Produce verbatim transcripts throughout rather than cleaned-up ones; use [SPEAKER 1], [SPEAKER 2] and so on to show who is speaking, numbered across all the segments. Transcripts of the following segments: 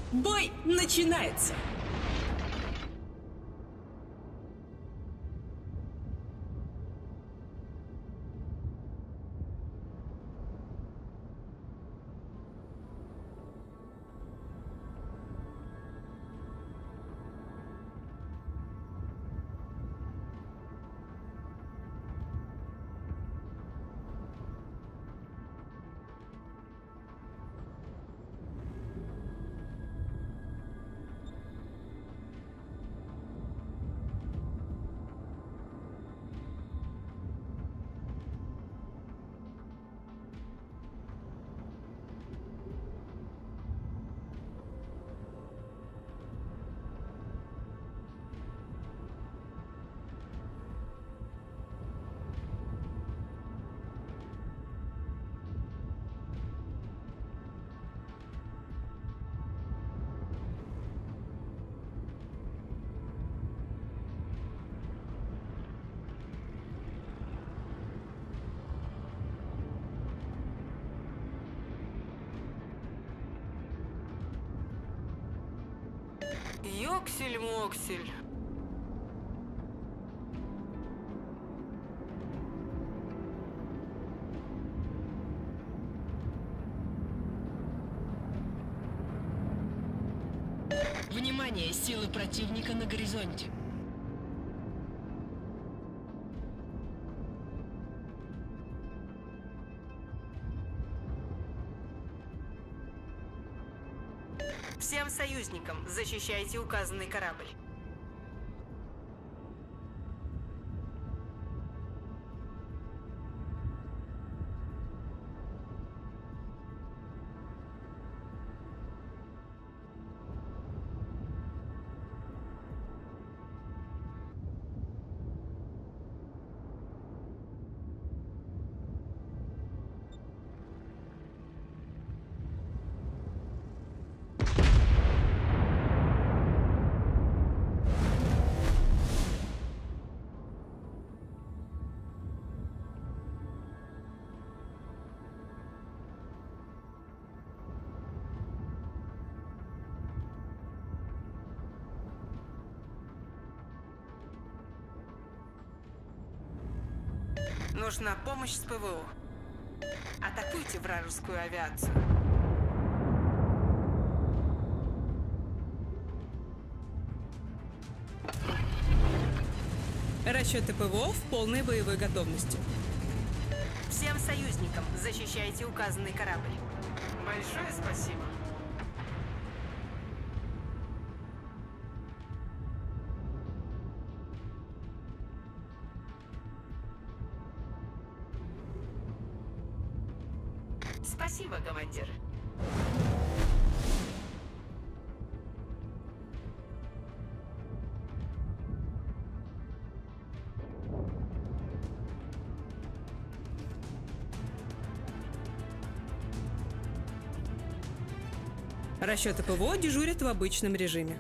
[SPEAKER 1] Бой начинается!
[SPEAKER 2] Йоксель-моксель.
[SPEAKER 1] Внимание, силы противника на горизонте.
[SPEAKER 2] Всем союзникам защищайте указанный корабль. Нужна помощь с ПВО. Атакуйте вражескую авиацию.
[SPEAKER 1] Расчеты ПВО в полной боевой готовности.
[SPEAKER 2] Всем союзникам защищайте указанный корабль. Большое спасибо. Спасибо, командир.
[SPEAKER 1] Расчеты ПВО дежурят в обычном режиме.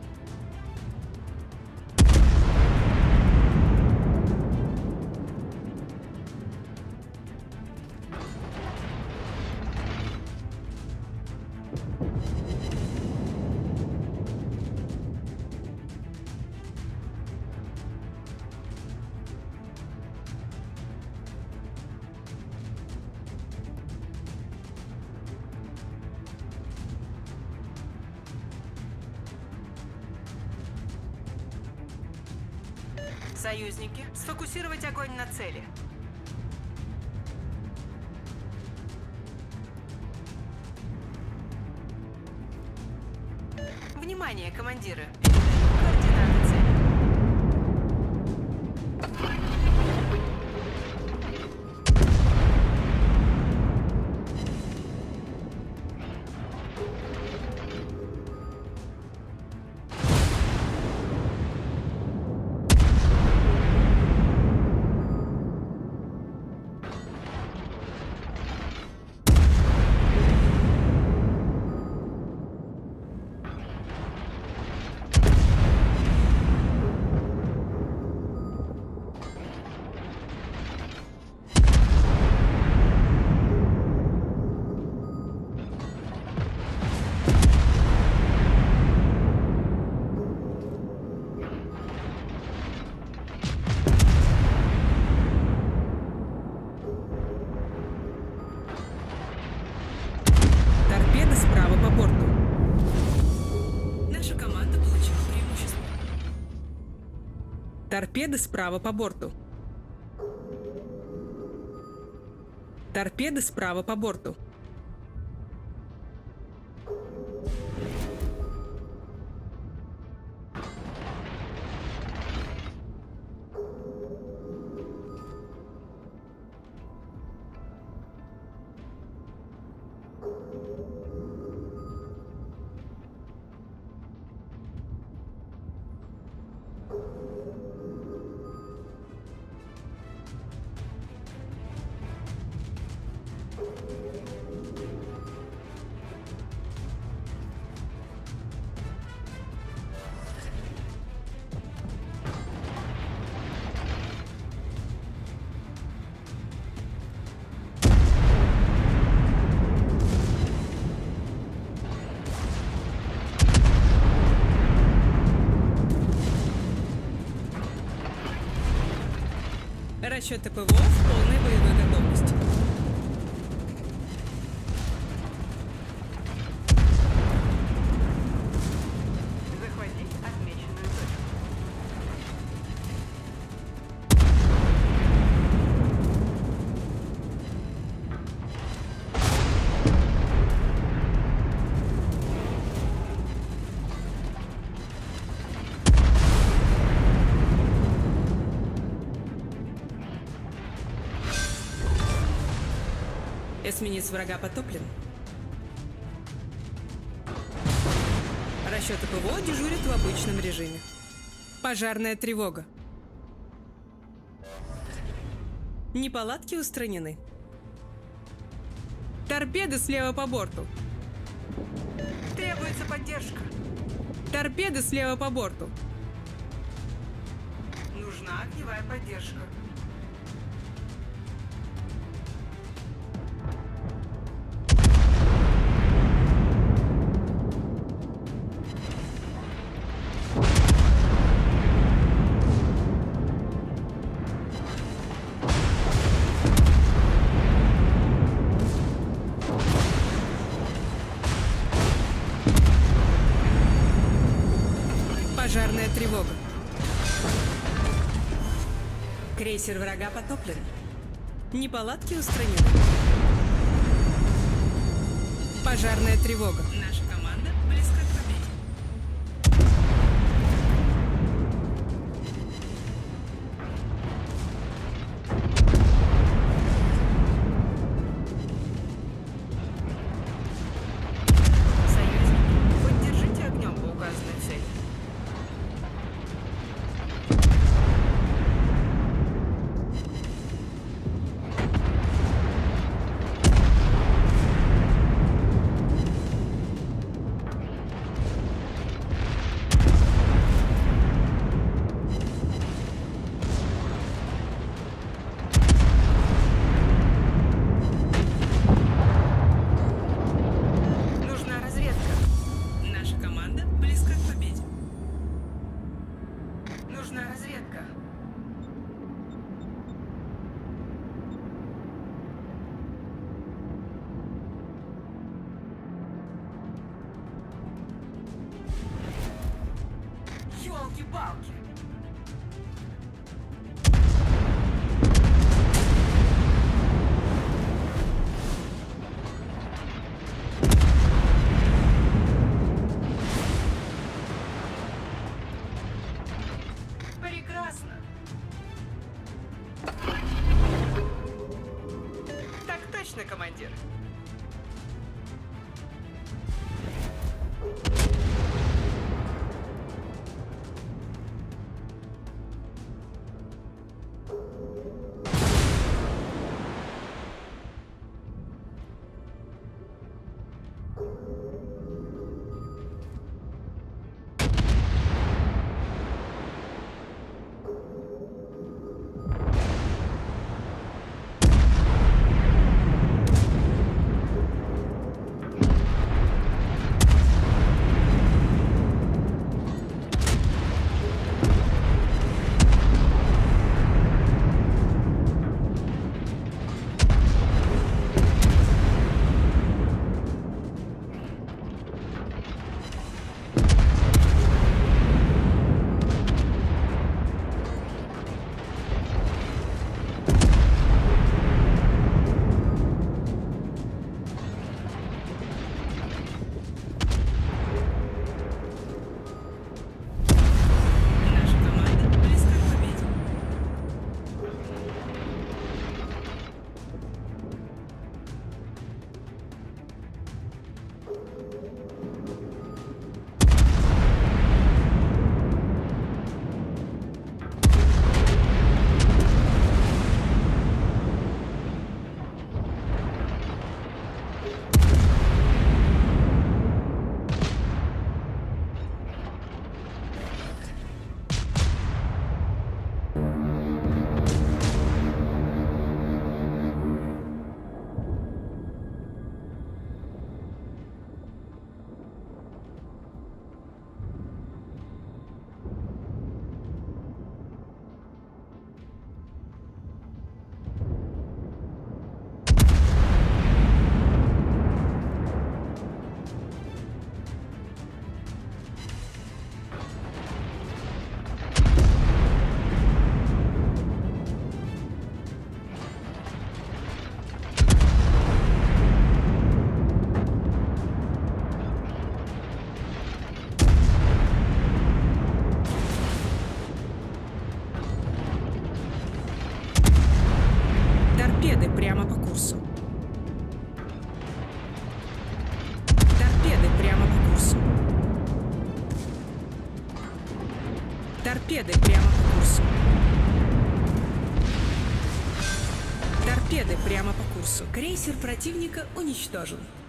[SPEAKER 2] Союзники, сфокусировать огонь на цели. Внимание, командиры! Координаты цели.
[SPEAKER 3] Торпеды справа по борту. Торпеды справа по борту. Расчеты ПВО в полной боевой готовности.
[SPEAKER 2] Захватить отмеченную точку.
[SPEAKER 3] Эсминец врага потоплен. Расчеты ПВО дежурят в обычном режиме. Пожарная тревога. Неполадки устранены. Торпеды слева по борту.
[SPEAKER 2] Требуется поддержка.
[SPEAKER 3] Торпеды слева по борту.
[SPEAKER 2] Нужна огневая поддержка.
[SPEAKER 3] Пожарная тревога. Крейсер врага потоплен. Неполадки устранены. Пожарная тревога.
[SPEAKER 1] Наша команда близка к победе.
[SPEAKER 2] Союзники, поддержите огнем по указанной цели. Нужна разведка.
[SPEAKER 1] Наша команда близка к победе.
[SPEAKER 2] Нужна разведка. Ёлки-палки! Прекрасно! Так точно, командир.
[SPEAKER 3] Торпеды прямо по курсу. Торпеды прямо по курсу. Крейсер противника уничтожен.